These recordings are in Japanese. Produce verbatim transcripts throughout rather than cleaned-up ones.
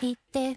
言って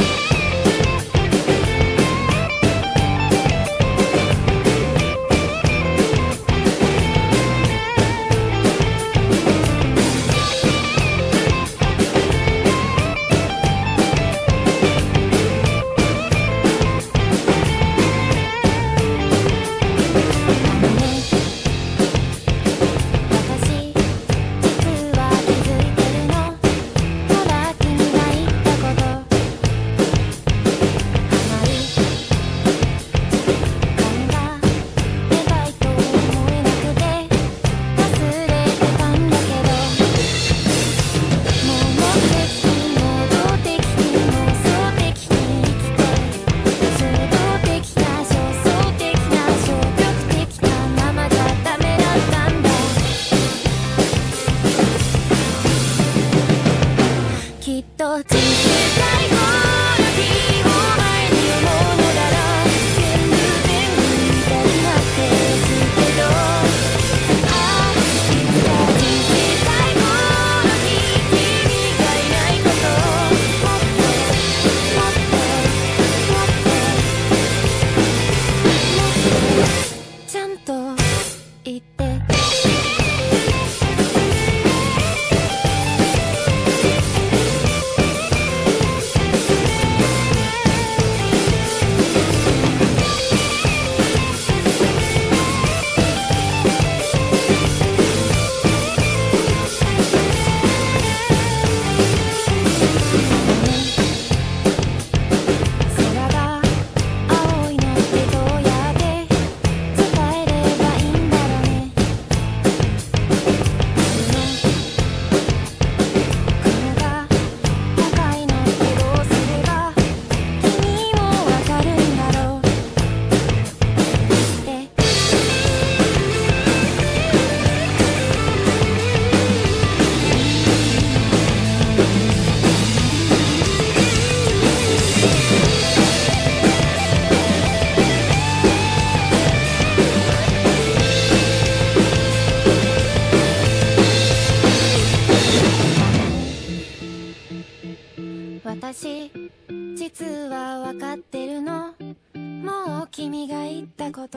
私実は分かってるのもう君が言ったこと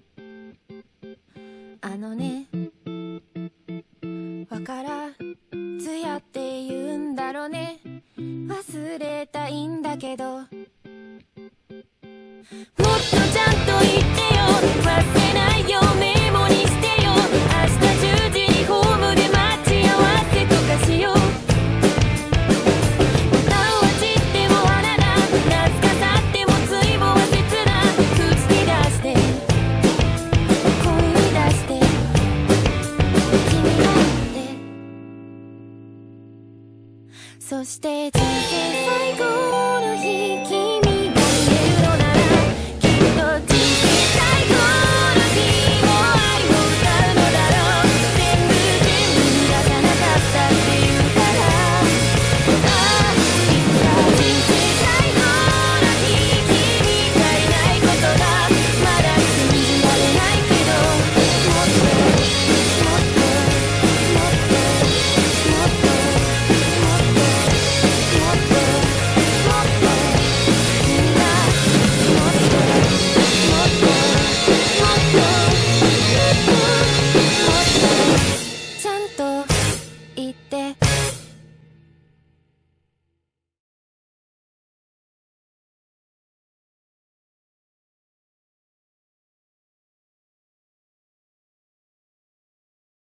あのねわからずやって言うんだろうね忘れたいんだけどもっとちゃんと言ってよ忘れないよメモにしてよ明日じゅうじにホームで待ち合わせとかしようそして人生最後の日